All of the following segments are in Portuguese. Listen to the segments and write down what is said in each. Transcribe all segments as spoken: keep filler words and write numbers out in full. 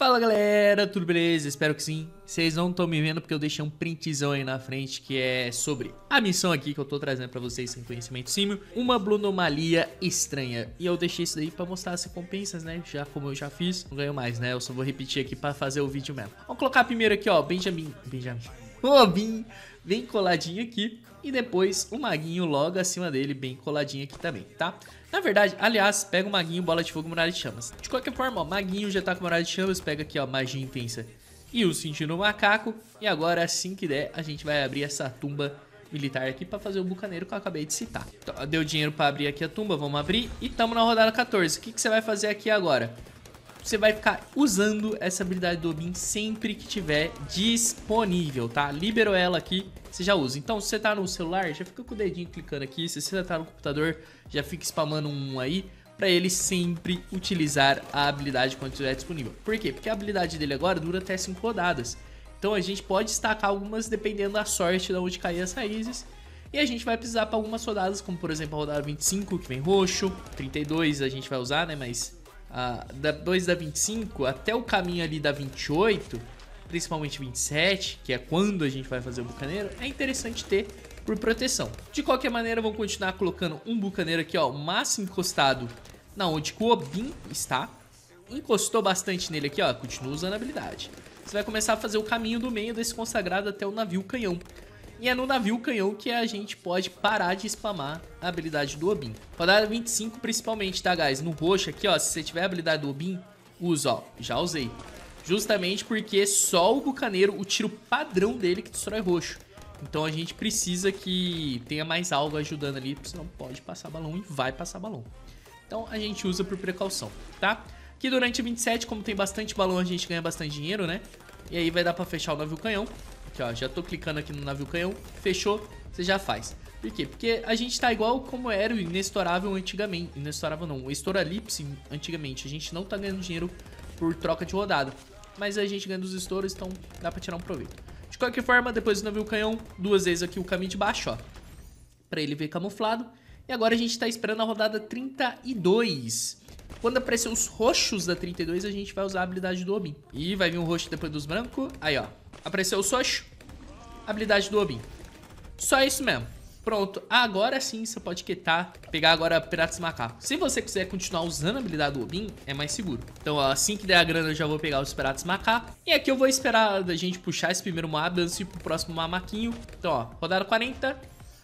Fala galera, tudo beleza? Espero que sim. Vocês não estão me vendo porque eu deixei um printzão aí na frente que é sobre a missão aqui que eu tô trazendo pra vocês sem conhecimento símil, uma Blunomalia estranha. E eu deixei isso daí pra mostrar as recompensas, né? Já como eu já fiz, não ganho mais, né? Eu só vou repetir aqui pra fazer o vídeo mesmo. Vamos colocar primeiro aqui, ó, Benjamin, Benjamin, Robin, bem coladinho aqui. E depois o maguinho logo acima dele, bem coladinho aqui também, tá? Na verdade, aliás, pega o maguinho, bola de fogo, muralha de chamas. De qualquer forma, ó, maguinho já tá com muralha de chamas, pega aqui, ó, magia intensa e o sentindo macaco. E agora, assim que der, a gente vai abrir essa tumba militar aqui pra fazer o bucaneiro que eu acabei de citar. Então, deu dinheiro pra abrir aqui a tumba, vamos abrir. E tamo na rodada quatorze. O que, que você vai fazer aqui agora? Você vai ficar usando essa habilidade do Obin sempre que tiver disponível, tá? Liberou ela aqui, você já usa. Então, se você tá no celular, já fica com o dedinho clicando aqui. Se você tá no computador, já fica spamando um aí, pra ele sempre utilizar a habilidade quando estiver disponível. Por quê? Porque a habilidade dele agora dura até cinco rodadas. Então, a gente pode destacar algumas dependendo da sorte de onde cair as raízes. E a gente vai precisar para algumas rodadas, como por exemplo a rodada vinte e cinco, que vem roxo. trinta e dois a gente vai usar, né? Mas... Uh, da dois da vinte e cinco até o caminho ali da vinte e oito, principalmente vinte e sete, que é quando a gente vai fazer o bucaneiro, é interessante ter por proteção. De qualquer maneira, vamos continuar colocando um bucaneiro aqui, ó, máximo encostado na onde o Obin está. Encostou bastante nele aqui, ó, continua usando a habilidade. Você vai começar a fazer o caminho do meio desse consagrado até o navio canhão. E é no navio canhão que a gente pode parar de spamar a habilidade do Obin. Rodada vinte e cinco principalmente, tá, guys? No roxo aqui, ó, se você tiver a habilidade do Obin, usa, ó. Já usei. Justamente porque só o bucaneiro, o tiro padrão dele que destrói roxo. Então a gente precisa que tenha mais algo ajudando ali, porque senão pode passar balão e vai passar balão. Então a gente usa por precaução, tá? Aqui durante vinte e sete, como tem bastante balão, a gente ganha bastante dinheiro, né? E aí vai dar pra fechar o navio canhão. Aqui, ó, já tô clicando aqui no navio canhão, fechou, você já faz. Por quê? Porque a gente tá igual como era o Inestourável antigamente. Inestourável não, o Estouralipse antigamente. A gente não tá ganhando dinheiro por troca de rodada. Mas a gente ganha dos estouros, então dá pra tirar um proveito. De qualquer forma, depois do navio canhão, duas vezes aqui o caminho de baixo, ó. Pra ele ver camuflado. E agora a gente tá esperando a rodada trinta e dois. Quando aparecer os roxos da trinta e dois, a gente vai usar a habilidade do Obin. E vai vir um roxo depois dos brancos. Aí, ó. Apareceu o roxo. Habilidade do Obin. Só isso mesmo. Pronto. Agora sim você pode quitar. Pegar agora Piratas Macacos. Se você quiser continuar usando a habilidade do Obin, é mais seguro. Então, ó, assim que der a grana, eu já vou pegar os Piratas Macacos. E aqui eu vou esperar a gente puxar esse primeiro moab antes de ir pro próximo mamaquinho. Então, ó. Rodada quarenta.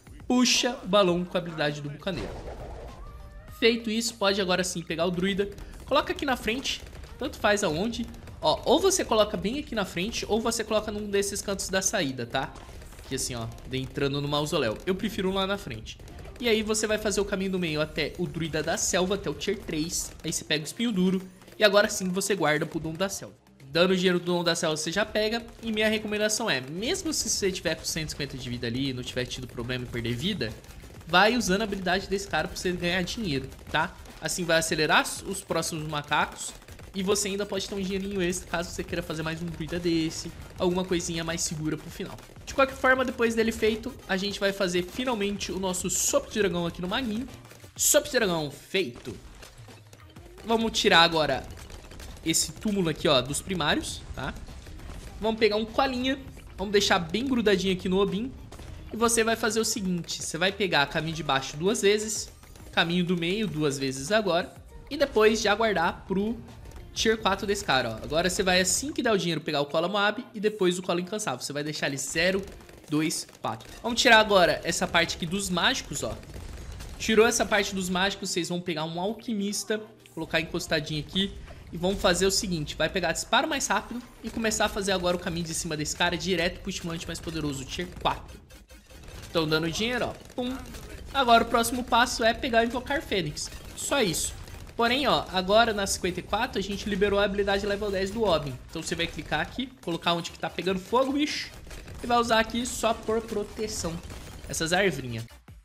Puxa o balão com a habilidade do bucaneiro. Feito isso, pode agora sim pegar o druida. Coloca aqui na frente. Tanto faz aonde. Ó, ou você coloca bem aqui na frente, ou você coloca num desses cantos da saída, tá? Aqui assim, ó, entrando no mausoléu. Eu prefiro lá na frente. E aí você vai fazer o caminho do meio até o druida da selva, até o tier três. Aí você pega o espinho duro. E agora sim você guarda pro dom da selva. Dando o dinheiro do dom da selva você já pega. E minha recomendação é, mesmo se você tiver com cento e cinquenta de vida ali e não tiver tido problema em perder vida, vai usando a habilidade desse cara pra você ganhar dinheiro, tá? Assim vai acelerar os próximos macacos. E você ainda pode ter um dinheirinho extra caso você queira fazer mais um druida desse. Alguma coisinha mais segura pro final. De qualquer forma, depois dele feito, a gente vai fazer finalmente o nosso sopo de dragão aqui no maguinho. Sopo de dragão feito. Vamos tirar agora esse túmulo aqui, ó, dos primários, tá? Vamos pegar um colinha. Vamos deixar bem grudadinho aqui no Obin. E você vai fazer o seguinte. Você vai pegar caminho de baixo duas vezes. Caminho do meio duas vezes agora. E depois já guardar pro tier quatro desse cara, ó. Agora você vai, assim que der o dinheiro, pegar o cola Moab e depois o cola incansável. Você vai deixar ele zero, dois, quatro. Vamos tirar agora essa parte aqui dos mágicos, ó. Tirou essa parte dos mágicos, vocês vão pegar um alquimista, colocar encostadinho aqui e vão fazer o seguinte. Vai pegar disparo mais rápido e começar a fazer agora o caminho de cima desse cara direto pro estimulante mais poderoso, tier quatro. Estão dando dinheiro, ó. Pum. Agora o próximo passo é pegar e invocar Fênix. Só isso. Porém, ó, agora na cinquenta e quatro a gente liberou a habilidade level dez do Obin. Então você vai clicar aqui, colocar onde que tá pegando fogo, bicho. E vai usar aqui só por proteção. Essas arvinhas.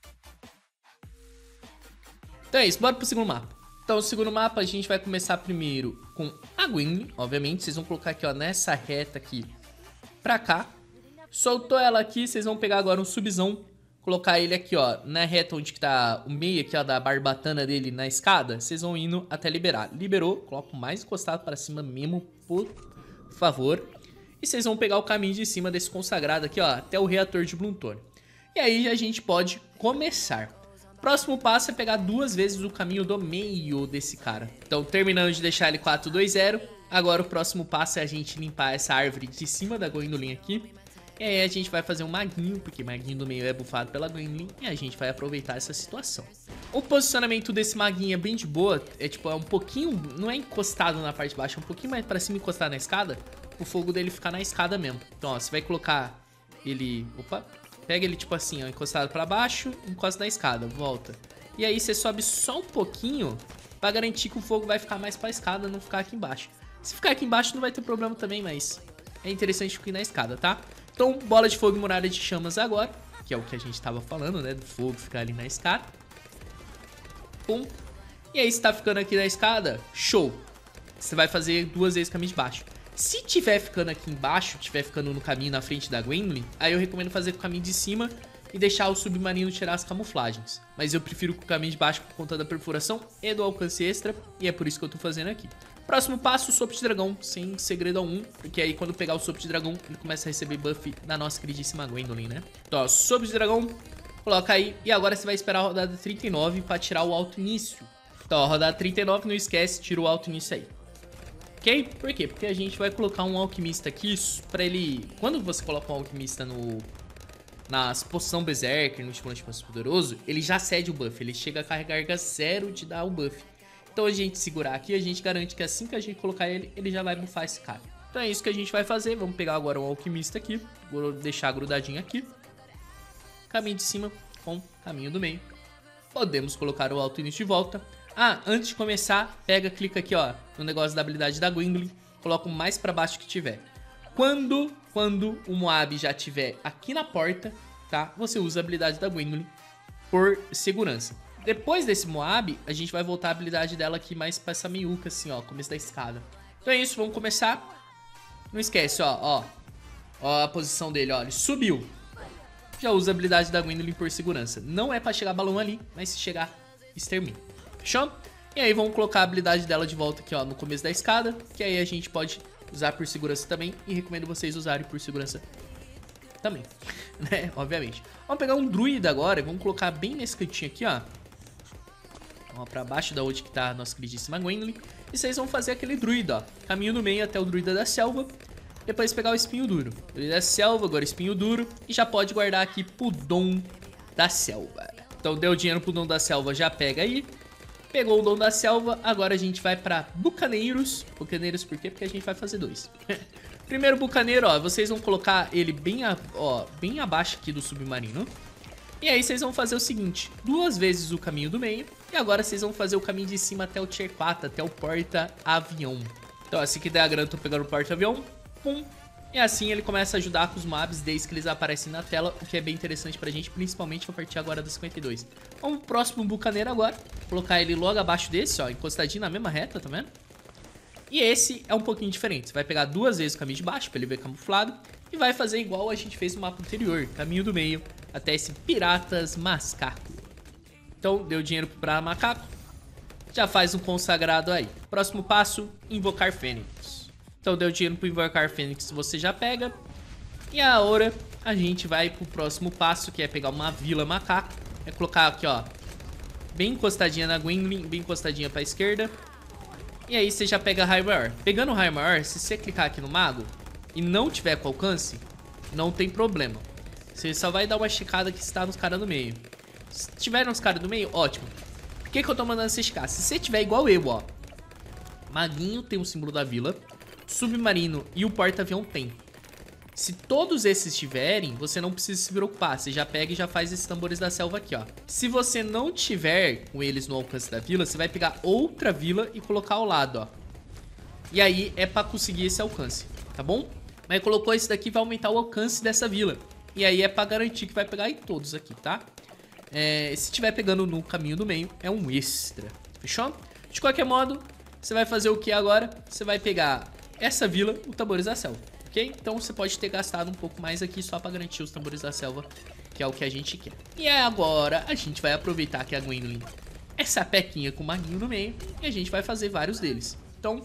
Então é isso, bora pro segundo mapa. Então o segundo mapa a gente vai começar primeiro com a Gwen, obviamente. Vocês vão colocar aqui, ó, nessa reta aqui pra cá. Soltou ela aqui, vocês vão pegar agora um subzão. Colocar ele aqui, ó, na reta onde que tá o meio aqui, ó, da barbatana dele na escada. Vocês vão indo até liberar. Liberou, coloca o mais encostado para cima mesmo por favor. E vocês vão pegar o caminho de cima desse consagrado aqui, ó, até o reator de Bloomstone. E aí a gente pode começar. Próximo passo é pegar duas vezes o caminho do meio desse cara. Então, terminando de deixar ele quatro, dois, zero. Agora o próximo passo é a gente limpar essa árvore de cima da Gwendolyn aqui. E aí a gente vai fazer um maguinho, porque maguinho do meio é bufado pela Gwendolyn. E a gente vai aproveitar essa situação. O posicionamento desse maguinho é bem de boa. É tipo, é um pouquinho, não é encostado na parte de baixo, é um pouquinho mais pra cima encostado na escada. O fogo dele ficar na escada mesmo. Então, ó, você vai colocar ele... Opa! Pega ele tipo assim, ó, encostado pra baixo, encosta na escada, volta. E aí você sobe só um pouquinho pra garantir que o fogo vai ficar mais pra escada, não ficar aqui embaixo. Se ficar aqui embaixo não vai ter problema também, mas é interessante ficar na escada, tá? Então, bola de fogo e muralha de chamas agora, que é o que a gente tava falando, né, do fogo ficar ali na escada. Pum. E aí, se tá ficando aqui na escada, show. Você vai fazer duas vezes caminho de baixo. Se tiver ficando aqui embaixo, tiver ficando no caminho na frente da Gwendolyn, aí eu recomendo fazer com o caminho de cima e deixar o submarino tirar as camuflagens. Mas eu prefiro com o caminho de baixo por conta da perfuração e do alcance extra, e é por isso que eu tô fazendo aqui. Próximo passo, sopro de dragão, sem segredo algum, porque aí quando pegar o sopro de dragão, ele começa a receber buff da nossa queridíssima Gwendolyn, né? Então, ó, sopro de dragão, coloca aí, e agora você vai esperar a rodada trinta e nove pra tirar o alto início. Então, ó, rodada trinta e nove, não esquece, tira o alto início aí. Ok? Por quê? Porque a gente vai colocar um alquimista aqui pra ele... Quando você coloca um alquimista no... nas poção Berserker, no estimulante mais poderoso, ele já cede o buff. Ele chega a carregar zero de dar o buff. Então a gente segurar aqui, a gente garante que assim que a gente colocar ele, ele já vai buffar esse cara. Então é isso que a gente vai fazer. Vamos pegar agora o alquimista aqui. Vou deixar grudadinho aqui. Caminho de cima com caminho do meio. Podemos colocar o alto início de volta. Ah, antes de começar, pega, clica aqui, ó, no negócio da habilidade da Gwendolyn, coloca o mais pra baixo que tiver. Quando, quando o Moab já tiver aqui na porta, tá? Você usa a habilidade da Gwendolyn por segurança. Depois desse Moab, a gente vai voltar a habilidade dela aqui mais pra essa meiuca, assim, ó, começo da escada. Então é isso, vamos começar. Não esquece, ó, ó, ó a posição dele, ó, ele subiu. Já usa a habilidade da Gwendolyn por segurança. Não é pra chegar balão ali, mas se chegar, extermina. Fechou? E aí vamos colocar a habilidade dela de volta aqui, ó, no começo da escada, que aí a gente pode usar por segurança também, e recomendo vocês usarem por segurança também, né, obviamente. Vamos pegar um druida agora, vamos colocar bem nesse cantinho aqui, ó, ó, pra baixo da onde que tá a nossa queridíssima Gwendolyn, e vocês vão fazer aquele druida, ó, caminho no meio até o druida da selva, depois pegar o espinho duro, druida da selva, agora espinho duro, e já pode guardar aqui pro dom da selva. Então deu dinheiro pro dom da selva, já pega aí. Pegou o dom da selva, agora a gente vai pra bucaneiros. Bucaneiros por quê? Porque a gente vai fazer dois. Primeiro bucaneiro, ó, vocês vão colocar ele bem, a, ó, bem abaixo aqui do submarino. E aí vocês vão fazer o seguinte, duas vezes o caminho do meio. E agora vocês vão fazer o caminho de cima até o tier quatro, até o porta-avião. Então assim que der a grana, eu tô pegando o porta-avião. Pum. E assim ele começa a ajudar com os mobs desde que eles aparecem na tela, o que é bem interessante pra gente, principalmente a partir agora do cinquenta e dois. Vamos pro próximo bucaneiro agora, colocar ele logo abaixo desse, ó, encostadinho na mesma reta, tá vendo? E esse é um pouquinho diferente, você vai pegar duas vezes o caminho de baixo, pra ele ver camuflado, e vai fazer igual a gente fez no mapa anterior, caminho do meio, até esse Piratas Macaco. Então, deu dinheiro pro Pirata Macaco, já faz um consagrado aí. Próximo passo, invocar Fênix. Então deu dinheiro pro Invocar Fênix, você já pega. E agora a gente vai pro próximo passo, que é pegar uma Vila Macaco. É colocar aqui, ó, bem encostadinha na Gwendolyn, bem encostadinha pra esquerda. E aí você já pega Raio Maior. Pegando o Raio Maior, se você clicar aqui no Mago e não tiver com alcance, não tem problema. Você só vai dar uma esticada que está nos caras no meio. Se tiver nos caras no meio, ótimo. Por que que eu tô mandando você esticar? Se você tiver igual eu, ó, Maguinho tem o símbolo da vila, Submarino e o porta-avião tem. Se todos esses tiverem, você não precisa se preocupar. Você já pega e já faz esses tambores da selva aqui, ó. Se você não tiver com eles no alcance da vila, você vai pegar outra vila e colocar ao lado, ó. E aí é pra conseguir esse alcance, tá bom? Mas colocou esse daqui, vai aumentar o alcance dessa vila. E aí é pra garantir que vai pegar em todos aqui, tá? É, se tiver pegando no caminho do meio, é um extra. Fechou? De qualquer modo, você vai fazer o que agora? Você vai pegar essa vila, o Tambores da Selva, ok? Então você pode ter gastado um pouco mais aqui só pra garantir os Tambores da Selva, que é o que a gente quer. E agora a gente vai aproveitar que a Gwendolyn é sapequinha com o maguinho no meio e a gente vai fazer vários deles. Então,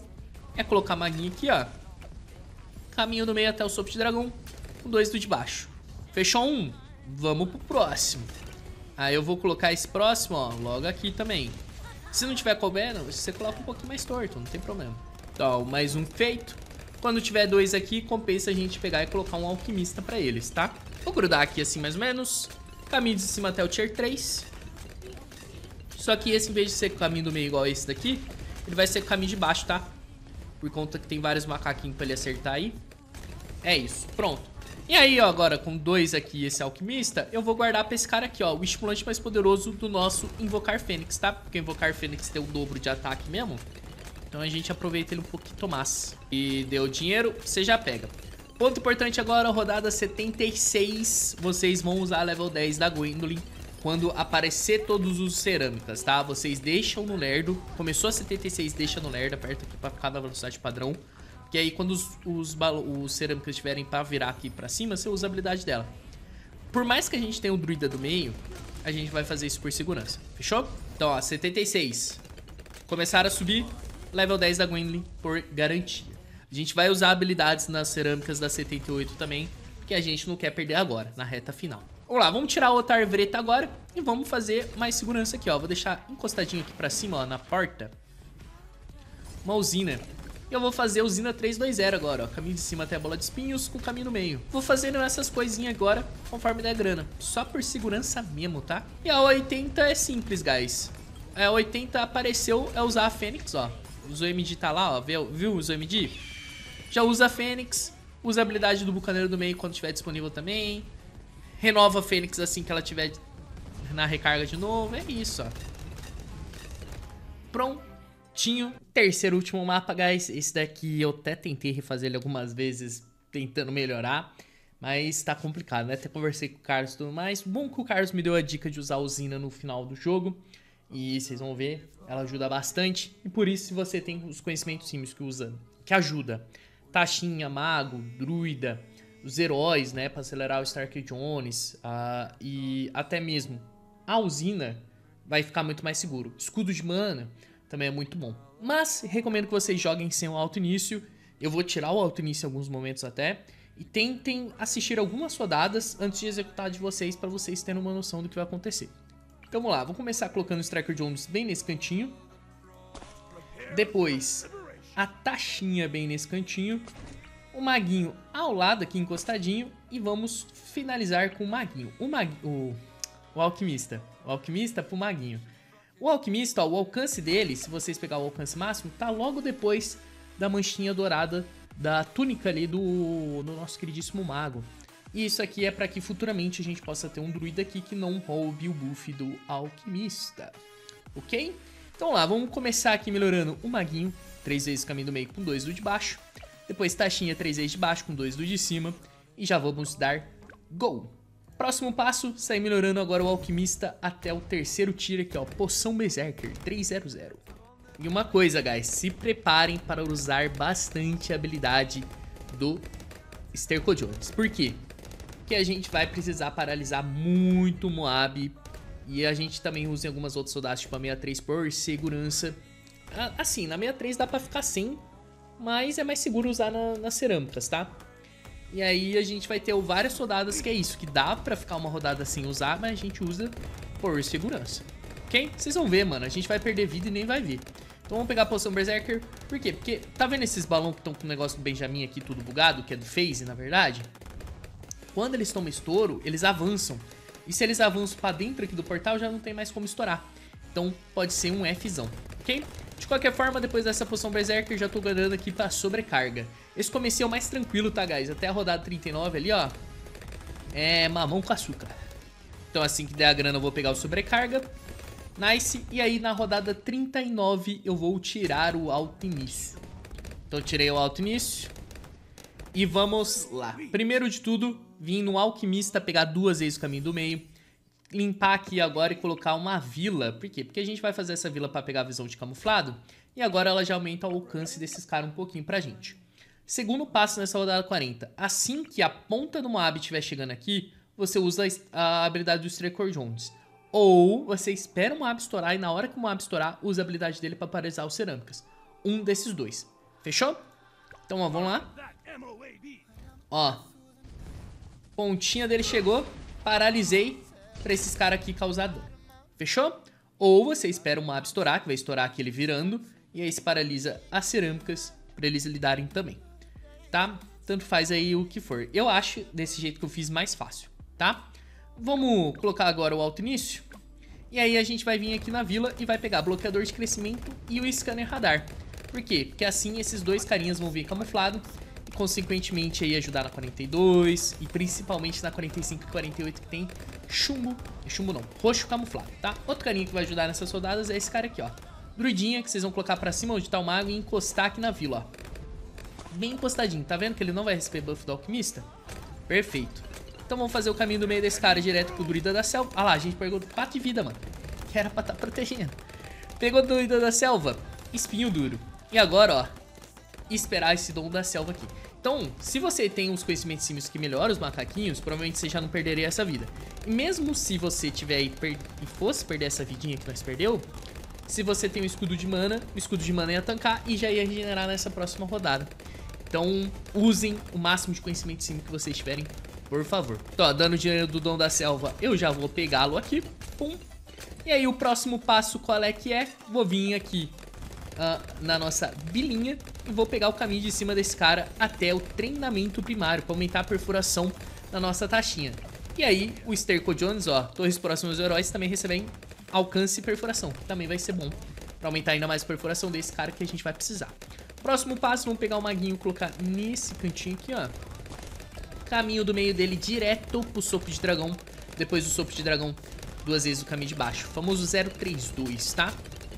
é colocar maguinho aqui, ó. Caminho do meio até o sopro de dragão, com dois do de baixo. Fechou um? Vamos pro próximo. Aí eu vou colocar esse próximo, ó, logo aqui também. Se não tiver coubendo, você coloca um pouquinho mais torto, não tem problema. Então, mais um feito. Quando tiver dois aqui, compensa a gente pegar e colocar um alquimista pra eles, tá? Vou grudar aqui assim mais ou menos. Caminho de cima até o tier três. Só que esse, em vez de ser o caminho do meio igual esse daqui, ele vai ser o caminho de baixo, tá? Por conta que tem vários macaquinhos pra ele acertar aí. É isso, pronto. E aí, ó, agora com dois aqui, esse alquimista, eu vou guardar pra esse cara aqui, ó, o estimulante mais poderoso do nosso Invocar Fênix, tá? Porque o Invocar Fênix tem o dobro de ataque mesmo. Então a gente aproveita ele um pouquinho mais. E deu dinheiro, você já pega. Ponto importante agora, rodada setenta e seis, vocês vão usar a level dez da Gwendolyn quando aparecer todos os cerâmicas, tá? Vocês deixam no lerdo, começou a setenta e seis, deixa no lerdo, aperta aqui pra ficar na velocidade padrão. Que aí quando os, os, os cerâmicas estiverem pra virar aqui pra cima, você usa a habilidade dela. Por mais que a gente tenha o druida do meio, a gente vai fazer isso por segurança, fechou? Então ó, setenta e seis, começaram a subir, level dez da Gwendolyn por garantia. A gente vai usar habilidades nas cerâmicas da setenta e oito também, porque a gente não quer perder agora, na reta final. Vamos lá, vamos tirar outra arvreta agora e vamos fazer mais segurança aqui, ó. Vou deixar encostadinho aqui pra cima, ó, na porta, uma usina. E eu vou fazer a usina três dois zero agora, ó. Caminho de cima até a bola de espinhos com o caminho no meio. Vou fazendo essas coisinhas agora, conforme der grana. Só por segurança mesmo, tá? E a oitenta é simples, guys. A oitenta apareceu, é usar a Fênix, ó. O M D tá lá, ó. Viu, viu o M D? Já usa a Fênix. Usa a habilidade do Bucaneiro do Meio quando estiver disponível também. Renova a Fênix assim que ela tiver na recarga de novo. É isso, ó. Prontinho. Terceiro último mapa, guys. Esse daqui eu até tentei refazer ele algumas vezes, tentando melhorar. Mas tá complicado, né? Até conversei com o Carlos e tudo mais. Bom que o Carlos me deu a dica de usar a usina no final do jogo. E vocês vão ver, ela ajuda bastante. E por isso, se você tem os conhecimentos símios que usa, que ajuda, Taxinha, Mago, Druida, os heróis, né, para acelerar o Stark Jones, uh, e até mesmo a usina, vai ficar muito mais seguro. Escudo de mana também é muito bom. Mas recomendo que vocês joguem sem o alto início. Eu vou tirar o alto início em alguns momentos até. E tentem assistir algumas rodadas antes de executar de vocês, para vocês terem uma noção do que vai acontecer. Então vamos lá, vou começar colocando o Striker Jones bem nesse cantinho. Depois a Taxinha bem nesse cantinho. O Maguinho ao lado aqui encostadinho. E vamos finalizar com o Maguinho. O, Mag... o... o Alquimista. O Alquimista pro Maguinho. O Alquimista, ó, o alcance dele, se vocês pegar o alcance máximo, tá logo depois da manchinha dourada da túnica ali do, do nosso queridíssimo Mago. E isso aqui é para que futuramente a gente possa ter um druida aqui que não roube o buff do Alquimista. Ok? Então lá, vamos começar aqui melhorando o Maguinho. Três vezes caminho do meio com dois do de baixo. Depois Taxinha três vezes de baixo com dois do de cima. E já vamos dar Go! Próximo passo, sair melhorando agora o Alquimista até o terceiro tier aqui, ó. Poção Berserker trezentos. E uma coisa, guys, se preparem para usar bastante a habilidade do Sterco Jones. Por quê? Porque a gente vai precisar paralisar muito o Moab. E a gente também usa em algumas outras soldados, tipo a sessenta e três por segurança. Assim, na sessenta e três dá pra ficar sem, mas é mais seguro usar na, nas cerâmicas, tá? E aí a gente vai ter várias rodadas que é isso, que dá pra ficar uma rodada sem usar, mas a gente usa por segurança. Ok? Vocês vão ver, mano, a gente vai perder vida e nem vai ver. Então vamos pegar a poção Berserker. Por quê? Porque tá vendo esses balões que estão com o negócio do Benjamin aqui tudo bugado, que é do Phase, na verdade? Quando eles tomam estouro, eles avançam. E se eles avançam pra dentro aqui do portal, já não tem mais como estourar. Então pode ser um Fzão, ok? De qualquer forma, depois dessa poção Berserker, já tô ganhando aqui pra sobrecarga. Esse comecinho é o mais tranquilo, tá, guys? Até a rodada trinta e nove ali, ó, é mamão com açúcar. Então assim que der a grana eu vou pegar o sobrecarga. Nice. E aí na rodada trinta e nove eu vou tirar o alto início. Então eu tirei o alto início. E vamos lá. Primeiro de tudo, vim no Alquimista pegar duas vezes o caminho do meio. Limpar aqui agora e colocar uma vila. Por quê? Porque a gente vai fazer essa vila para pegar a visão de camuflado. E agora ela já aumenta o alcance desses caras um pouquinho pra gente. Segundo passo nessa rodada quarenta. Assim que a ponta do Moab estiver chegando aqui, você usa a habilidade do Striker Jones. Ou você espera o Moab estourar e na hora que o Moab estourar, usa a habilidade dele para paralisar os cerâmicas. Um desses dois. Fechou? Então, ó, vamos lá. Ó. Pontinha dele chegou. Paralisei pra esses caras aqui causar dano. Fechou? Ou você espera o moab estourar, que vai estourar aqui ele virando. E aí se paralisa as cerâmicas pra eles lidarem também. Tá? Tanto faz aí o que for. Eu acho desse jeito que eu fiz mais fácil, tá? Vamos colocar agora o alto início. E aí a gente vai vir aqui na vila e vai pegar bloqueador de crescimento e o scanner radar. Por quê? Porque assim esses dois carinhas vão vir camuflado e consequentemente aí ajudar na quarenta e dois e principalmente na quarenta e cinco e quarenta e oito que tem chumbo, chumbo não, roxo camuflado, tá? Outro carinha que vai ajudar nessas rodadas é esse cara aqui, ó. Druidinha que vocês vão colocar pra cima onde tá o mago e encostar aqui na vila, ó. Bem encostadinho, tá vendo que ele não vai receber buff do alquimista? Perfeito. Então vamos fazer o caminho do meio desse cara direto pro druida da selva. Ah lá, a gente pegou quatro de vida, mano. Que era pra tá protegendo. Pegou o druida da selva, espinho duro. E agora, ó, esperar esse dom da selva aqui. Então, se você tem uns conhecimentos símios que melhoram os macaquinhos, provavelmente você já não perderia essa vida. E mesmo se você tiver aí per... e fosse perder essa vidinha que nós perdeu, se você tem um escudo de mana, o escudo de mana ia tancar e já ia regenerar nessa próxima rodada. Então, usem o máximo de conhecimento símio que vocês tiverem, por favor. Então, ó, dando dinheiro do dom da selva, eu já vou pegá-lo aqui. Pum. E aí, o próximo passo, qual é que é? Vou vir aqui uh, na nossa vilinha e vou pegar o caminho de cima desse cara até o treinamento primário, para aumentar a perfuração na nossa taxinha. E aí, o Sterco Jones, ó, torres próximas aos heróis também recebem alcance e perfuração. Também vai ser bom para aumentar ainda mais a perfuração desse cara que a gente vai precisar. Próximo passo, vamos pegar o maguinho e colocar nesse cantinho aqui, ó. Caminho do meio dele direto pro sopro de dragão. Depois do sopro de dragão, duas vezes o caminho de baixo. Famoso zero três dois, tá?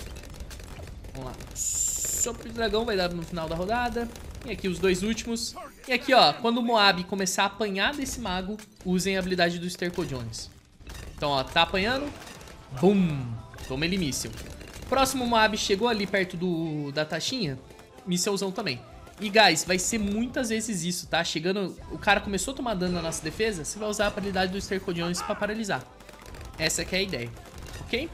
Vamos lá. Sopro de dragão vai dar no final da rodada. E aqui os dois últimos. E aqui, ó, quando o Moab começar a apanhar desse mago, usem a habilidade do Sterco Jones. Então, ó, tá apanhando. Bum! Toma ele míssil. Próximo Moab chegou ali perto do, da taxinha. Missilzão também. E, guys, vai ser muitas vezes isso, tá? Chegando, o cara começou a tomar dano na nossa defesa, você vai usar a habilidade do Sterco Jones pra paralisar. Essa que é a ideia, ok?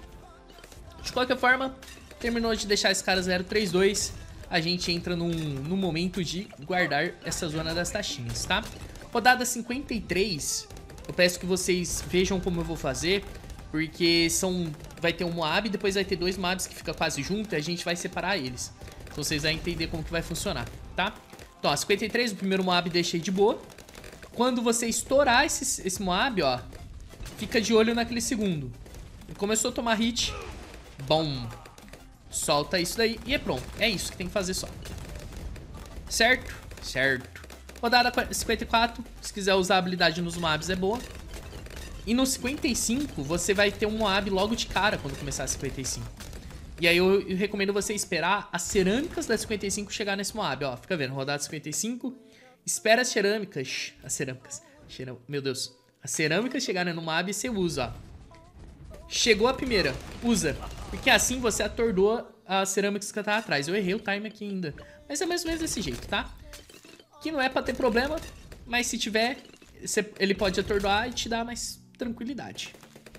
De qualquer forma, terminou de deixar esse cara zero três dois. A gente entra num, num momento de guardar essa zona das taxinhas, tá? Rodada cinquenta e três, eu peço que vocês vejam como eu vou fazer, porque são, vai ter um Moab, depois vai ter dois Moabs que ficam quase juntos e a gente vai separar eles. Então vocês vão entender como que vai funcionar, tá? Então, ó, cinquenta e três, o primeiro Moab deixei de boa. Quando você estourar esse, esse Moab, ó, fica de olho naquele segundo. Ele começou a tomar hit. Bom. Solta isso daí e é pronto. É isso que tem que fazer só. Certo? Certo. Rodada cinquenta e quatro, se quiser usar a habilidade nos Moabs é boa. E no cinquenta e cinco, você vai ter um Moab logo de cara quando começar a cinquenta e cinco. E aí eu, eu recomendo você esperar as cerâmicas da cinquenta e cinco chegar nesse Moab, ó. Fica vendo, rodada cinquenta e cinco. Espera as cerâmicas. As cerâmicas. Meu Deus. As cerâmicas chegarem no Moab e você usa, ó. Chegou a primeira. Usa. Porque assim você atordoa as cerâmicas que tá atrás. Eu errei o time aqui ainda. Mas é mais ou menos desse jeito, tá? Que não é pra ter problema. Mas se tiver, você, ele pode atordoar e te dar mais tranquilidade.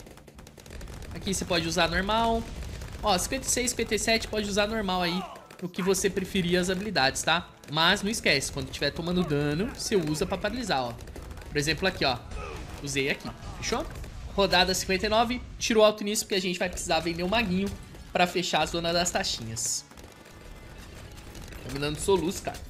Aqui você pode usar normal. Ó, cinquenta e seis, cinquenta e sete pode usar normal aí, o que você preferir as habilidades, tá? Mas não esquece, quando estiver tomando dano, você usa pra paralisar, ó. Por exemplo, aqui, ó. Usei aqui, fechou? Rodada cinquenta e nove, tirou alto nisso, porque a gente vai precisar vender o maguinho pra fechar a zona das taxinhas. Tá me dando soluço, cara.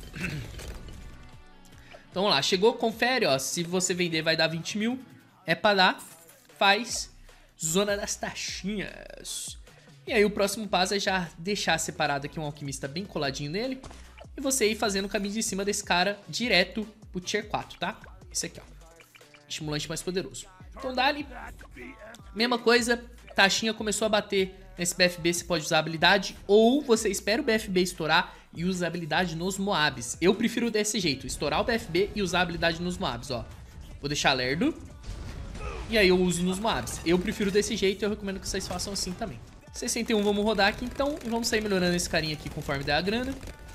Então, vamos lá. Chegou, confere, ó. Se você vender, vai dar vinte mil. É pra dar, faz. Zona das taxinhas. E aí o próximo passo é já deixar separado aqui um alquimista bem coladinho nele. E você ir fazendo o caminho de cima desse cara direto pro tier quatro, tá? Esse aqui, ó. Estimulante mais poderoso. Então dá-lhe. Mesma coisa, taxinha começou a bater nesse B F B, você pode usar a habilidade. Ou você espera o B F B estourar e usa a habilidade nos Moabs. Eu prefiro desse jeito, estourar o B F B e usar a habilidade nos Moabs, ó. Vou deixar lerdo. E aí eu uso nos Moabs. Eu prefiro desse jeito e eu recomendo que vocês façam assim também. sessenta e um, vamos rodar aqui então e vamos sair melhorando esse carinha aqui conforme der a grana.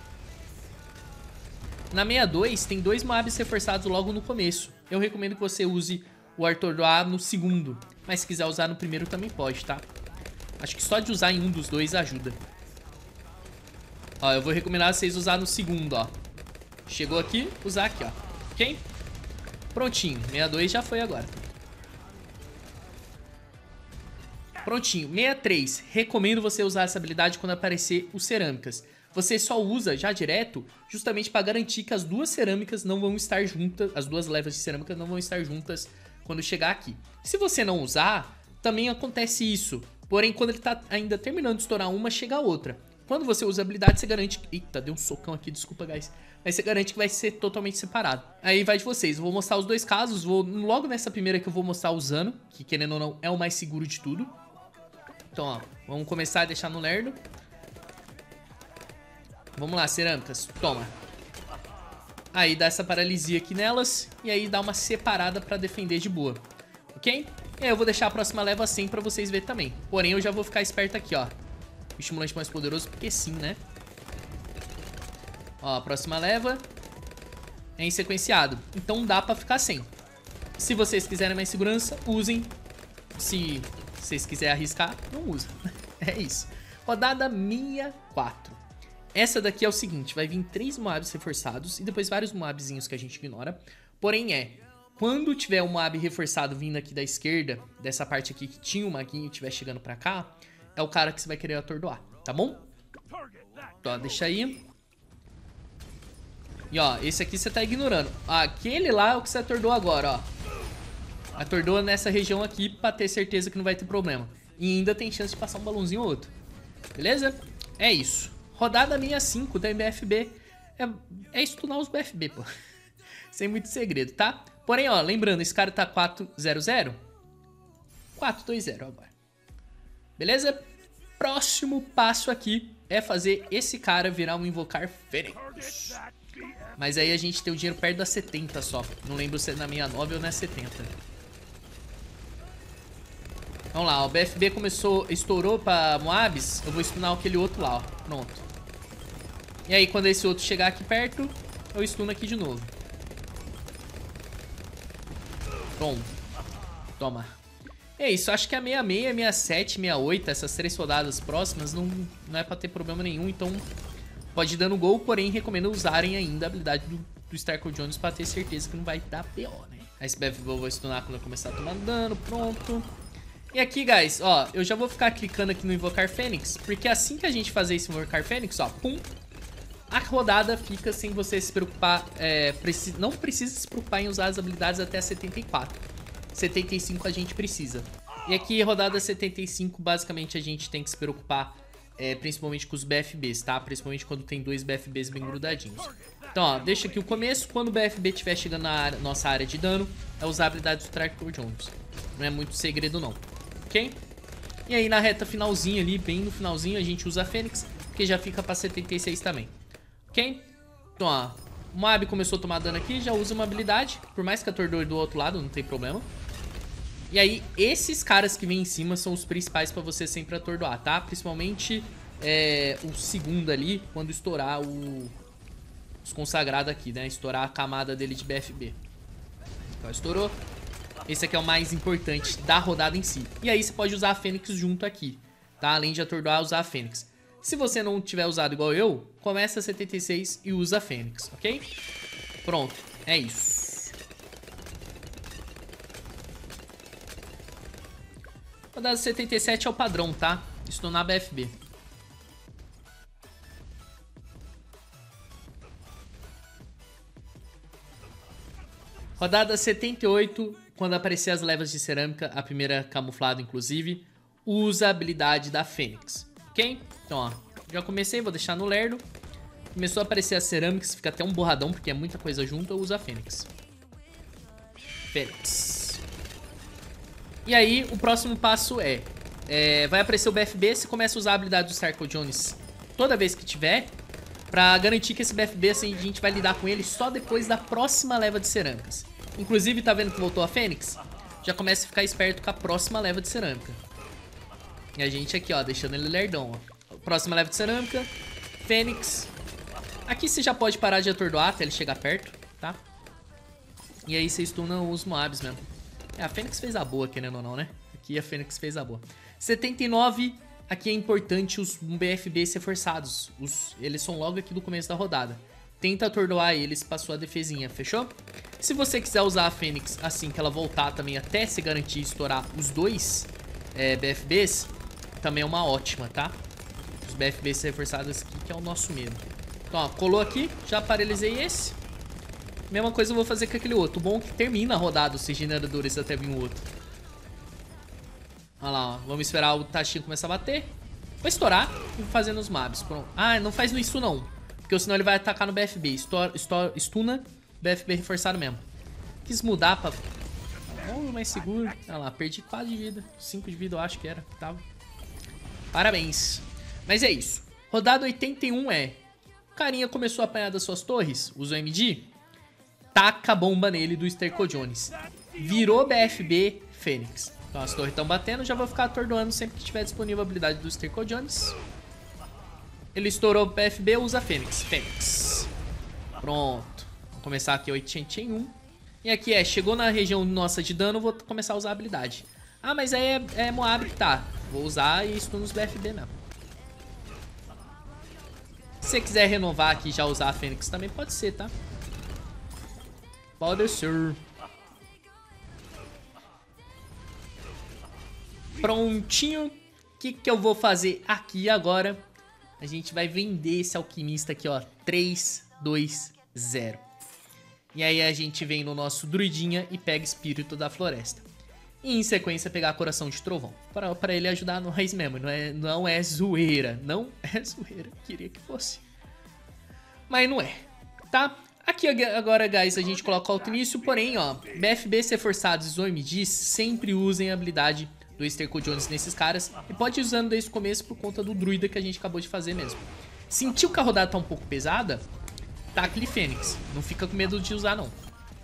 Na sessenta e dois tem dois Moabs reforçados logo no começo. Eu recomendo que você use o atordoar no segundo, mas se quiser usar no primeiro também pode, tá? Acho que só de usar em um dos dois ajuda. Ó, eu vou recomendar vocês usar no segundo, ó. Chegou aqui, usar aqui, ó. Ok? Prontinho. sessenta e dois já foi agora. Prontinho. sessenta e três. Recomendo você usar essa habilidade quando aparecer os cerâmicas. Você só usa já direto justamente para garantir que as duas cerâmicas não vão estar juntas, as duas levas de cerâmica não vão estar juntas quando chegar aqui. Se você não usar, também acontece isso. Porém, quando ele tá ainda terminando de estourar uma, chega a outra. Quando você usa a habilidade, você garante... Eita, deu um socão aqui, desculpa, guys. Mas você garante que vai ser totalmente separado. Aí vai de vocês. Eu vou mostrar os dois casos. Vou logo nessa primeira que eu vou mostrar usando, que querendo ou não é o mais seguro de tudo. Então, ó, vamos começar a deixar no lerdo. Vamos lá, cerâmicas. Toma. Aí dá essa paralisia aqui nelas. E aí dá uma separada pra defender de boa. Ok? E aí eu vou deixar a próxima leva assim pra vocês verem também. Porém, eu já vou ficar esperto aqui, ó. O estimulante mais poderoso, porque sim, né? Ó, a próxima leva é em sequenciado. Então dá pra ficar sem. Se vocês quiserem mais segurança, usem. Se vocês quiserem arriscar, não usem. É isso. Rodada sessenta e quatro. Essa daqui é o seguinte, vai vir três Moabs reforçados e depois vários Moabzinhos que a gente ignora. Porém é, quando tiver um Moab reforçado vindo aqui da esquerda, dessa parte aqui que tinha o maguinho e estiver chegando pra cá, é o cara que você vai querer atordoar, tá bom? Então, ó, deixa aí. E ó, esse aqui você tá ignorando. Aquele lá é o que você atordoou agora, ó. Atordoa nessa região aqui pra ter certeza que não vai ter problema. E ainda tem chance de passar um balãozinho ou outro. Beleza? É isso. Rodada sessenta e cinco da M B F B é, é estudar os B F B, pô. Sem muito segredo, tá? Porém, ó, lembrando, esse cara tá quatro zero zero. quatro dois zero agora. Beleza? Próximo passo aqui é fazer esse cara virar um Invocar Fênix. Mas aí a gente tem o dinheiro perto das setenta só. Não lembro se é na sessenta e nove ou na setenta. Vamos lá, ó, o B F B começou, estourou pra Moabs. Eu vou stunar aquele outro lá, ó. Pronto. E aí, quando esse outro chegar aqui perto, eu stuno aqui de novo. Bom. Toma. É isso, acho que a sessenta e seis, sessenta e sete, sessenta e oito, essas três rodadas próximas, não, não é pra ter problema nenhum. Então, pode ir dando gol, porém, recomendo usarem ainda a habilidade do, do Starco Jones pra ter certeza que não vai dar P O, né? Aí esse B F B eu vou stunar quando eu começar a tomar dano, pronto. E aqui, guys, ó, eu já vou ficar clicando aqui no Invocar Fênix, porque assim que a gente fazer esse Invocar Fênix, ó, pum, a rodada fica sem você se preocupar, é, preci não precisa se preocupar em usar as habilidades até a setenta e quatro. setenta e cinco a gente precisa. E aqui, rodada setenta e cinco, basicamente a gente tem que se preocupar, é, principalmente com os B F Bs, tá? Principalmente quando tem dois B F Bs bem grudadinhos. Então, ó, deixa aqui o começo, quando o B F B estiver chegando na área, nossa área de dano, é usar a habilidade do Starco Jones. Não é muito segredo, não. Ok? E aí na reta finalzinha ali, bem no finalzinho, a gente usa a Fênix, que já fica pra setenta e seis também. Ok? Então, ó, o Moab começou a tomar dano aqui, já usa uma habilidade, por mais que atordoe do outro lado, não tem problema. E aí, esses caras que vêm em cima são os principais pra você sempre atordoar, tá? Principalmente é, o segundo ali, quando estourar o, os consagrados aqui, né? Estourar a camada dele de B F B. Então, estourou. Esse aqui é o mais importante da rodada em si. E aí você pode usar a Fênix junto aqui, tá? Além de atordoar, usar a Fênix. Se você não tiver usado igual eu, começa a setenta e seis e usa a Fênix, ok? Pronto, é isso. Rodada setenta e sete é o padrão, tá? Stunar B F B. Rodada setenta e oito, quando aparecer as levas de cerâmica, a primeira camuflada inclusive, usa a habilidade da Fênix, ok? Então, ó, já comecei, vou deixar no lerdo. Começou a aparecer as cerâmicas, fica até um borradão, porque é muita coisa junto, eu uso a Fênix. Fênix. E aí, o próximo passo é, é vai aparecer o B F B, você começa a usar a habilidade do Starco Jones toda vez que tiver, pra garantir que esse B F B, assim, a gente vai lidar com ele só depois da próxima leva de cerâmicas. Inclusive, tá vendo que voltou a Fênix? Já começa a ficar esperto com a próxima leva de cerâmica. E a gente aqui, ó, deixando ele lerdão, ó. Próxima leva de cerâmica, Fênix. Aqui você já pode parar de atordoar até ele chegar perto, tá? E aí você stuna os Moabs mesmo. É, a Fênix fez a boa, querendo ou não, né? Aqui a Fênix fez a boa. setenta e nove, aqui é importante os B F Bs reforçados. Os, eles são logo aqui do começo da rodada. Tenta atordoar eles pra sua defesinha, fechou? Se você quiser usar a Fênix assim que ela voltar também, até se garantir estourar os dois é, B F Bs, também é uma ótima, tá? Os B F Bs reforçados aqui, que é o nosso medo. Então, ó, colou aqui, já paralisei esse. Mesma coisa eu vou fazer com aquele outro. O bom é que termina a rodada os generadores até vir o outro. Olha lá, ó. Vamos esperar o Tachinho começar a bater. Vou estourar e fazendo os mobs. Pronto. Ah, não faz isso não. Porque senão ele vai atacar no B F B. Estor, estor, stuna, B F B reforçado mesmo. Quis mudar pra... Oh, mais seguro. Olha lá, perdi quatro de vida. cinco de vida eu acho que era. Tava. Parabéns. Mas é isso. Rodada oitenta e um é... O carinha começou a apanhar das suas torres. Usou M D. Taca a bomba nele do Sterco Jones. Virou B F B Fênix. Então as torres estão batendo. Já vou ficar atordoando sempre que tiver disponível a habilidade do Sterco Jones. Ele estourou o B F B, usa Fênix. Fênix. Pronto. Vou começar aqui oitenta e um. E aqui é, chegou na região nossa de dano, vou começar a usar a habilidade. Ah, mas aí é, é Moab que tá. Vou usar e estou nos B F B mesmo. Se você quiser renovar aqui e já usar a Fênix também, pode ser, tá? Pode ser. Prontinho. O que, que eu vou fazer aqui agora? A gente vai vender esse alquimista aqui, ó. três, dois, zero. E aí a gente vem no nosso druidinha e pega espírito da floresta. E em sequência pegar coração de trovão. Pra, pra ele ajudar nós mesmo. Não é, não é zoeira. Não é zoeira. Queria que fosse. Mas não é. Tá? Aqui agora, guys, a gente coloca o alto início. Porém, ó. B F Bs reforçados e O M Ds sempre usem a habilidade do Sterco Jones nesses caras. E pode ir usando desde o começo por conta do druida que a gente acabou de fazer mesmo. Sentiu que a rodada tá um pouco pesada? Taca-lhe Fênix. Não fica com medo de usar, não.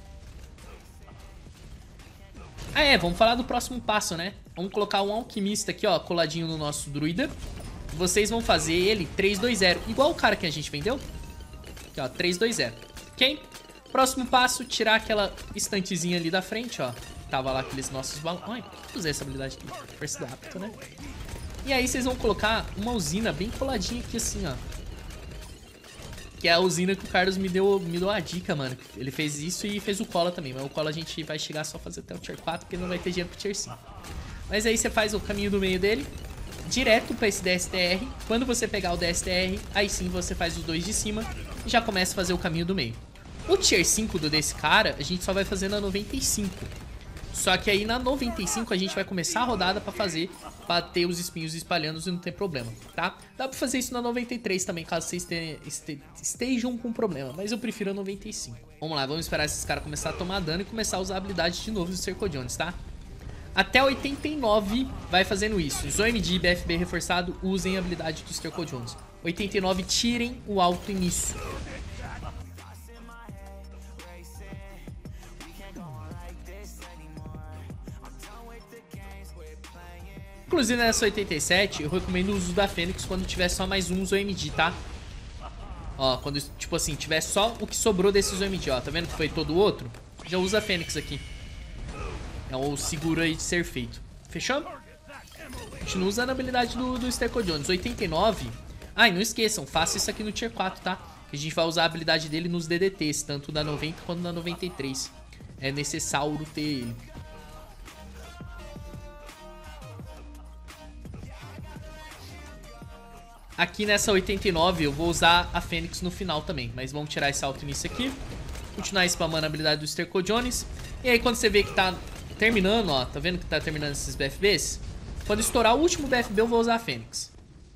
Ah, é. Vamos falar do próximo passo, né? Vamos colocar um alquimista aqui, ó, coladinho no nosso druida. Vocês vão fazer ele três, dois, zero. Igual o cara que a gente vendeu. Aqui, ó. três, dois, zero. Ok? Próximo passo, tirar aquela estantezinha ali da frente, ó. Tava lá aqueles nossos balões. Ai, por que usei essa habilidade aqui? Força do hábito, né? E aí vocês vão colocar uma usina bem coladinha aqui assim, ó. Que é a usina que o Carlos me deu, me deu a dica, mano. Ele fez isso e fez o cola também. Mas o cola a gente vai chegar só a fazer até o tier quatro, porque não vai ter dinheiro pro tier cinco. Mas aí você faz o caminho do meio dele, direto pra esse D S T R. Quando você pegar o D S T R, aí sim você faz os dois de cima e já começa a fazer o caminho do meio. O tier cinco do desse cara, a gente só vai fazer na noventa e cinco. Só que aí na noventa e cinco a gente vai começar a rodada pra fazer, pra ter os espinhos espalhando e não tem problema, tá? Dá pra fazer isso na noventa e três também, caso vocês este, este, estejam com problema, mas eu prefiro a noventa e cinco. Vamos lá, vamos esperar esses caras começar a tomar dano e começar a usar a habilidade de novo do Sterco Jones, tá? Até oitenta e nove vai fazendo isso. Os O M D e B F B reforçado usem a habilidade do Sterco Jones. oitenta e nove tirem o alto início. Inclusive nessa oitenta e sete, eu recomendo o uso da Fênix quando tiver só mais uns O M D, tá? Ó, quando, tipo assim, tiver só o que sobrou desses O M D, ó. Tá vendo que foi todo o outro? Já usa a Fênix aqui. É o seguro aí de ser feito. Fechou? Continua usando a habilidade do, do Sterco Jones. oitenta e nove. Ah, e não esqueçam, faça isso aqui no tier quatro, tá? Que a gente vai usar a habilidade dele nos D D Ts, tanto da noventa quanto da noventa e três. É necessário ter ele. Aqui nessa oitenta e nove eu vou usar a Fênix no final também. Mas vamos tirar esse alto início aqui. Continuar spamando a habilidade do Sterco Jones. E aí quando você vê que tá terminando, ó. Tá vendo que tá terminando esses B F Bs? Quando estourar o último B F B eu vou usar a Fênix.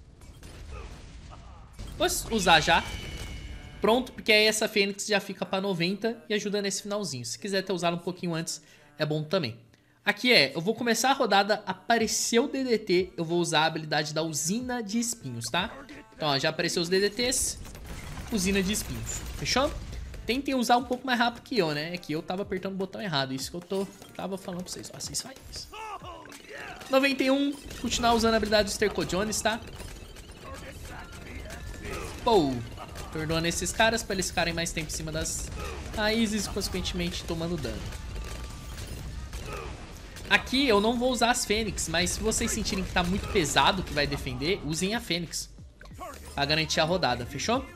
Vou usar já. Pronto, porque aí essa Fênix já fica pra noventa e ajuda nesse finalzinho. Se quiser ter usado um pouquinho antes, é bom também. Aqui é, eu vou começar a rodada, apareceu o D D T, eu vou usar a habilidade da usina de espinhos, tá? Então, ó, já apareceu os D D Ts, usina de espinhos, fechou? Tentem usar um pouco mais rápido que eu, né? É que eu tava apertando o botão errado, isso que eu tô, tava falando pra vocês, ó, vocês fazem isso. noventa e um, continuar usando a habilidade do Sterco Jones, tá? Pô, tornando esses caras pra eles ficarem mais tempo em cima das raízes, consequentemente tomando dano. Aqui eu não vou usar as Fênix, mas se vocês sentirem que tá muito pesado que vai defender, usem a Fênix pra garantir a rodada, fechou?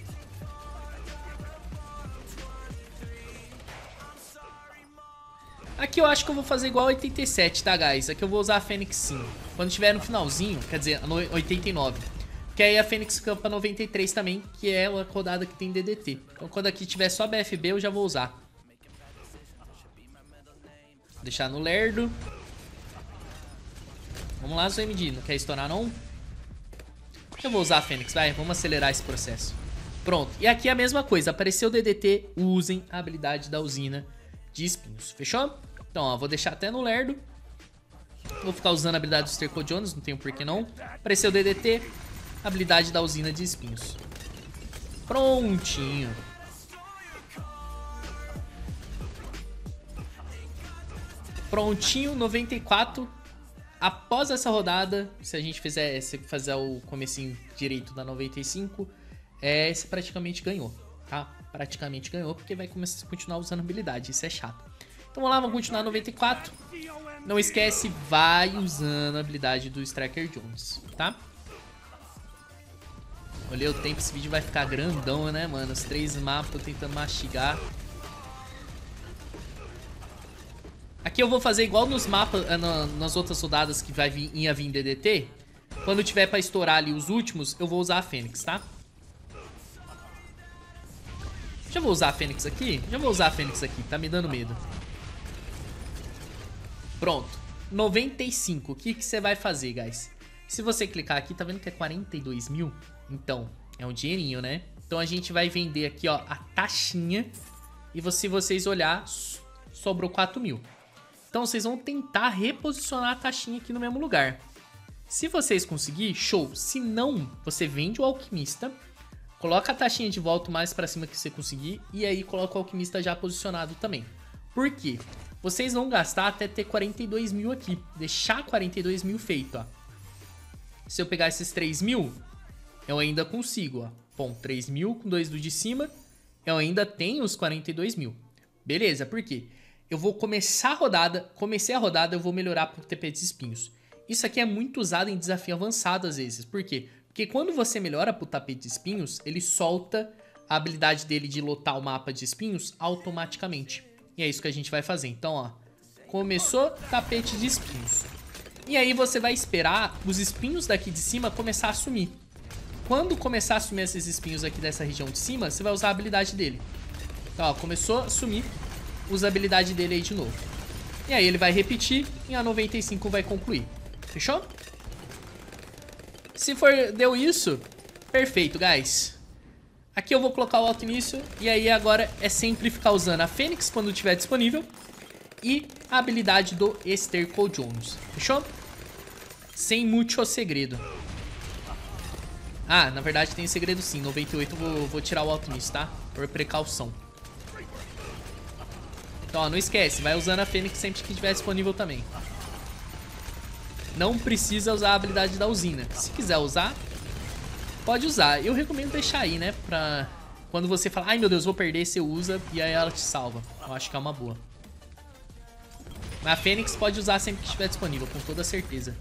Aqui eu acho que eu vou fazer igual a oitenta e sete, tá, guys? Aqui eu vou usar a Fênix sim. Quando tiver no finalzinho, quer dizer, no oitenta e nove. Que aí a Fênix fica pra noventa e três também, que é a rodada que tem D D T. Então quando aqui tiver só B F B, eu já vou usar. Vou deixar no lerdo. Vamos lá, Zoemd. Não quer estourar, não? Eu vou usar a Fênix, vai. Vamos acelerar esse processo. Pronto. E aqui a mesma coisa. Apareceu o D D T, usem a habilidade da usina de espinhos. Fechou? Então, ó, vou deixar até no lerdo. Vou ficar usando a habilidade dos Sterco Jones, não tem por que não. Apareceu o D D T, habilidade da usina de espinhos. Prontinho. Prontinho, noventa e quatro. Após essa rodada, se a gente fizer, se fazer o comecinho direito da noventa e cinco, é, você praticamente ganhou, tá? Praticamente ganhou, porque vai começar a continuar usando habilidade, isso é chato. Então vamos lá, vamos continuar noventa e quatro. Não esquece, vai usando a habilidade do Striker Jones, tá? Olha o tempo, esse vídeo vai ficar grandão, né, mano? Os três mapas tentando mastigar. Aqui eu vou fazer igual nos mapas, nas outras rodadas que vai vir, ia vir D D T. Quando tiver pra estourar ali os últimos, eu vou usar a Fênix, tá? Já vou usar a Fênix aqui? Já vou usar a Fênix aqui, tá me dando medo. Pronto. noventa e cinco. O que que você vai fazer, guys? Se você clicar aqui, tá vendo que é quarenta e dois mil? Então, é um dinheirinho, né? Então a gente vai vender aqui, ó, a taxinha. E se vocês olhar, sobrou quatro mil. Então vocês vão tentar reposicionar a taxinha aqui no mesmo lugar. Se vocês conseguirem, show. Se não, você vende o alquimista, coloca a taxinha de volta o mais pra cima que você conseguir, e aí coloca o alquimista já posicionado também. Por quê? Vocês vão gastar até ter quarenta e dois mil aqui. Deixar quarenta e dois mil feito, ó. Se eu pegar esses três mil, eu ainda consigo, ó. Bom, três mil com dois do de cima, eu ainda tenho os quarenta e dois mil. Beleza, por quê? Eu vou começar a rodada, comecei a rodada, eu vou melhorar pro T P de espinhos. Isso aqui é muito usado em desafio avançado às vezes. Por quê? Porque quando você melhora pro tapete de espinhos, ele solta a habilidade dele de lotar o mapa de espinhos automaticamente. E é isso que a gente vai fazer. Então, ó, começou tapete de espinhos. E aí você vai esperar os espinhos daqui de cima começar a sumir. Quando começar a sumir esses espinhos aqui dessa região de cima, você vai usar a habilidade dele. Então, ó, começou a sumir. Usa a habilidade dele aí de novo. E aí ele vai repetir e a noventa e cinco vai concluir. Fechou? Se for, deu isso, perfeito, guys. Aqui eu vou colocar o alto início. E aí agora é sempre ficar usando a Fênix quando estiver disponível. E a habilidade do Sterco Jones. Fechou? Sem muito segredo. Ah, na verdade tem segredo sim. noventa e oito eu vou, vou tirar o alto início, tá? Por precaução. Então, ó, não esquece, vai usando a Fênix sempre que estiver disponível também. Não precisa usar a habilidade da usina. Se quiser usar, pode usar. Eu recomendo deixar aí, né? Pra quando você fala, ai meu Deus, vou perder, você usa e aí ela te salva. Eu acho que é uma boa. Mas a Fênix pode usar sempre que estiver disponível, com toda certeza.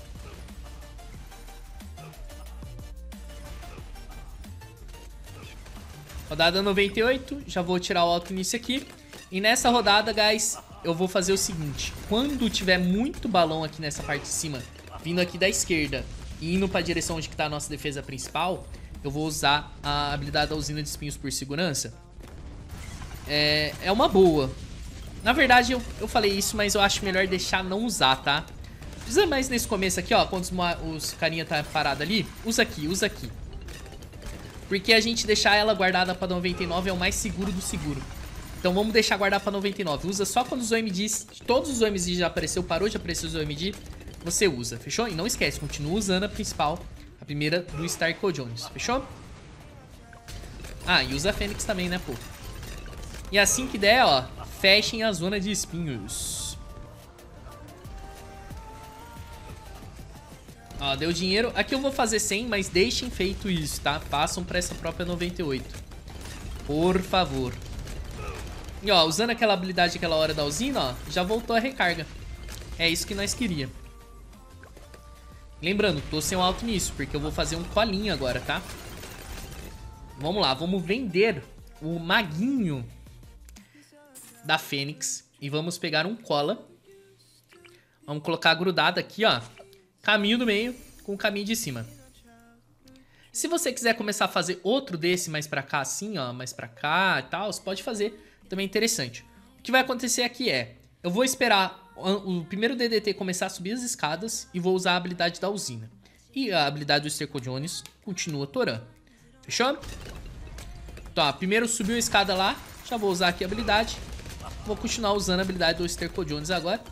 Rodada noventa e oito, já vou tirar o alto início aqui. E nessa rodada, guys, eu vou fazer o seguinte. Quando tiver muito balão aqui nessa parte de cima, vindo aqui da esquerda e indo pra direção onde que tá a nossa defesa principal, eu vou usar a habilidade da usina de espinhos por segurança. É, é uma boa. Na verdade, eu, eu falei isso, mas eu acho melhor deixar não usar, tá? Precisa mais nesse começo aqui, ó, quando os, os carinha tá parado ali, usa aqui, usa aqui. Porque a gente deixar ela guardada pra noventa e nove é o mais seguro do seguro. Então vamos deixar guardar pra noventa e nove. Usa só quando os O M Ds, todos os O M Ds já apareceu, parou de aparecer os O M D, você usa, fechou? E não esquece, continua usando a principal, a primeira do Sterco Jones, fechou? Ah, e usa a Fênix também, né, pô? E assim que der, ó, fechem a zona de espinhos. Ó, deu dinheiro. Aqui eu vou fazer cem, mas deixem feito isso, tá? Façam pra essa própria noventa e oito. Por favor. E ó, usando aquela habilidade aquela hora da usina, ó, já voltou a recarga. É isso que nós queria. Lembrando, tô sem o alto nisso, porque eu vou fazer um colinho agora, tá? Vamos lá, vamos vender o maguinho da Fênix e vamos pegar um cola. Vamos colocar grudado aqui, ó. Caminho do meio com o caminho de cima. Se você quiser começar a fazer outro desse mais pra cá, assim, ó, mais pra cá e tal, você pode fazer, também é interessante. O que vai acontecer aqui é, eu vou esperar o primeiro D D T começar a subir as escadas e vou usar a habilidade da usina. E a habilidade do Sterco-Jones continua torando. Fechou? Então, ó, primeiro subiu a escada lá, já vou usar aqui a habilidade. Vou continuar usando a habilidade do Sterco-Jones agora.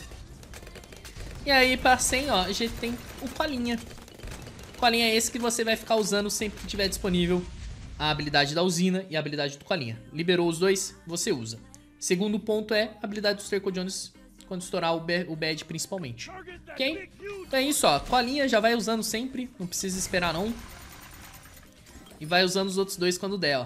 E aí, pra cem, ó, a gente tem o colinha. Colinha é esse que você vai ficar usando sempre que tiver disponível a habilidade da usina e a habilidade do colinha. Liberou os dois, você usa. Segundo ponto é a habilidade do Sterco-Jones quando estourar o bad principalmente. Ok? Então é isso, ó. Colinha já vai usando sempre, não precisa esperar não. E vai usando os outros dois quando der, ó.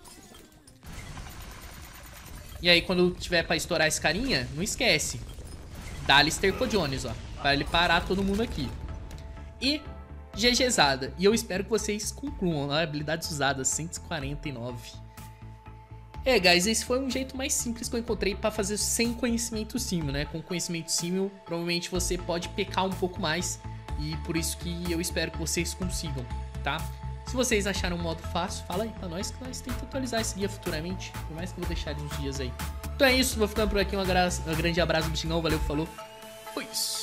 E aí quando tiver pra estourar esse carinha, não esquece. Dá-lhe Sterco-Jones, ó. Pra ele parar todo mundo aqui. E GGzada. E eu espero que vocês concluam, ó. Habilidades usadas, cento e quarenta e nove. É, guys, esse foi um jeito mais simples que eu encontrei pra fazer sem conhecimento símil, né? Com conhecimento símil, provavelmente você pode pecar um pouco mais. E por isso que eu espero que vocês consigam, tá? Se vocês acharam um modo fácil, fala aí pra nós que nós tentamos atualizar esse guia futuramente. Por mais que eu vou deixar uns dias aí. Então é isso, vou ficando por aqui. Um, um grande abraço, bichinhão. Valeu, falou. Fui!